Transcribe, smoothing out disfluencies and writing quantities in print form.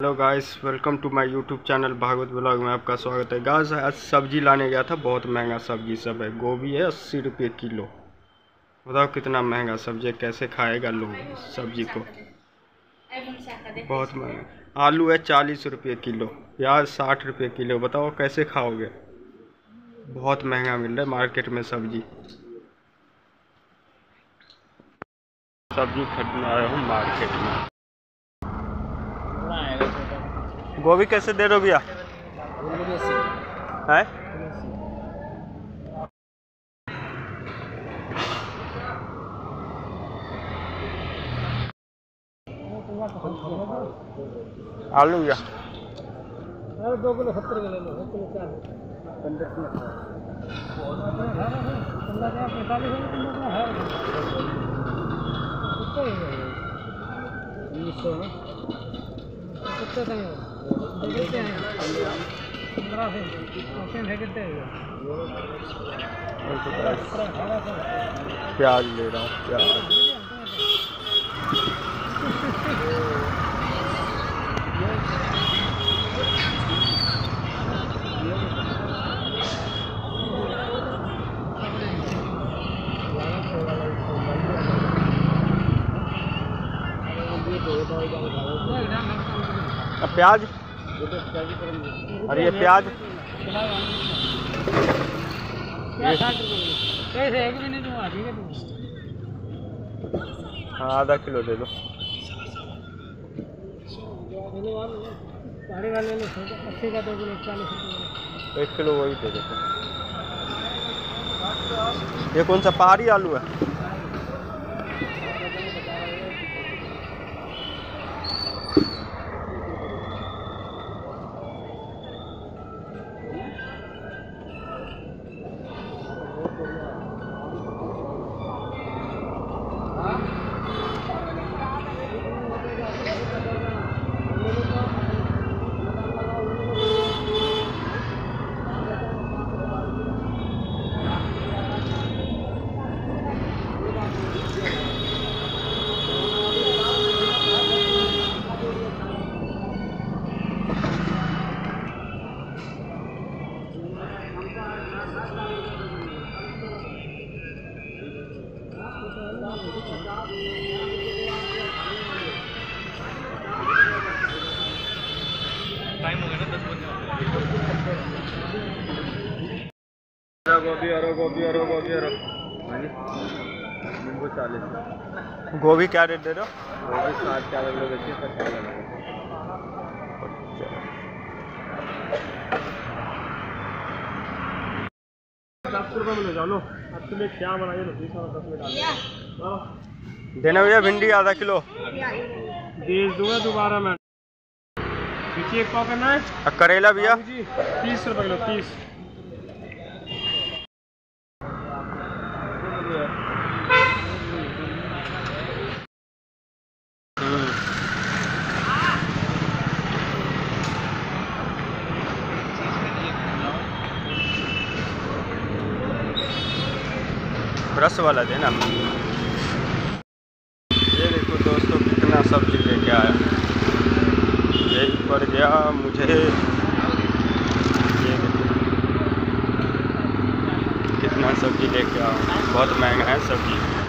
Hello guys, welcome to my YouTube channel Bhagwat blog में आपका स्वागत है। गाइस आज सब्जी लाने गया था, बहुत महंगा सब्जी सब है। गोभी है 80 रुपये किलो। बताओ कितना महंगा सब्जी, कैसे खाएगा लोग सब्जी को, बहुत महंगा। आलू है 40 रुपये किलो, प्याज 60 रुपये किलो। बताओ कैसे खाओगे, बहुत महंगा मिल रहा है मार्केट में सब्जी। सब्जी खरीदने आया हूँ मार्केट में। गोभी कैसे दे रहे हो भैया? है आलू भैया 2 किलो 70 के ले लो, 1 किलो 4 प्याज ले रहा हूँ, प्याज प्याज। अरे ये प्याज हाँ आधा किलो दे दो। 1 किलो वही दे देते। ये कौन सा पहाड़ी आलू है? टाइम हो गया ना 10 बजे। गोभी क्या रेट दे रहे हो? गोभी 60 क्या लग रहा है? क्या बनाइए देना भैया भिंडी आधा किलो दे दूंगा दोबारा मैं। पीछे एक पाव करना है। करेला भैया 30 रुपये किलो 30। रस वाला देना। ये देखो दोस्तों कितना सब्जी लेके आया, यही पड़ गया मुझे। ये देखो कितना सब्जी लेके आया, बहुत महंगा है सब्जी।